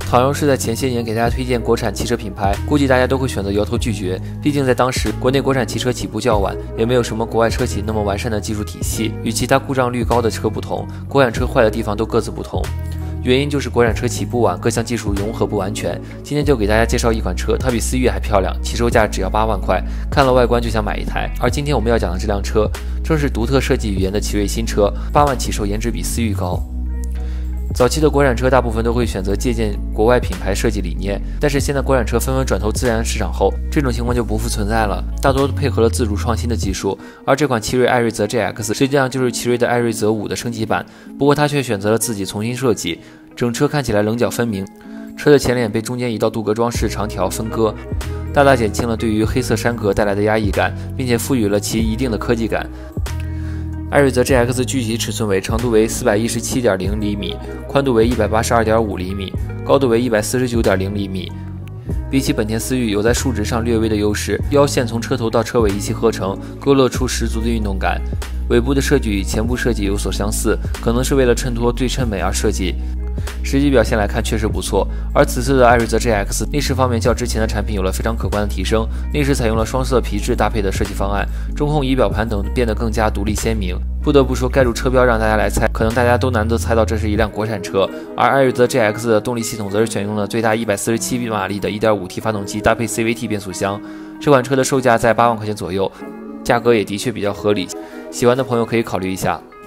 倘若是在前些年给大家推荐国产汽车品牌，估计大家都会选择摇头拒绝。毕竟在当时，国内国产汽车起步较晚，也没有什么国外车企那么完善的技术体系。与其他故障率高的车不同，国产车坏的地方都各自不同。原因就是国产车起步晚，各项技术融合不完全。今天就给大家介绍一款车，它比思域还漂亮，起售价只要8万块，看了外观就想买一台。而今天我们要讲的这辆车，正是独特设计语言的奇瑞新车，8万起售，颜值比思域高。早期的国产车大部分都会选择借鉴国外品牌设计理念，但是现在国产车纷纷转投自然市场后，这种情况就不复存在了，大多都配合了自主创新的技术。而这款奇瑞艾瑞泽 GX 实际上就是奇瑞的艾瑞泽5的升级版，不过它却选择了自己重新设计，整车看起来棱角分明，车的前脸被中间一道镀铬装饰长条分割，大大减轻了对于黑色山格带来的压抑感，并且赋予了其一定的科技感。艾瑞泽 GX 具体尺寸为长度为417.0厘米，宽度为182.5厘米，高度为149.0厘米。比起本田思域，有在数值上略微的优势。腰线从车头到车尾一气呵成，勾勒出十足的运动感。尾部的设计与前部设计有所相似，可能是为了衬托对称美而设计。实际表现来看确实不错，而此次的艾瑞泽 GX 内饰方面较之前的产品有了非常可观的提升，内饰采用了双色皮质搭配的设计方案，中控仪表盘等变得更加独立鲜明。不得不说，盖住车标让大家来猜，可能大家都难得猜到这是一辆国产车。而艾瑞泽 GX 的动力系统则是选用了最大147马力的 1.5T 发动机搭配 CVT 变速箱。这款车的售价在8万块钱左右，价格也的确比较合理，喜欢的朋友可以考虑一下。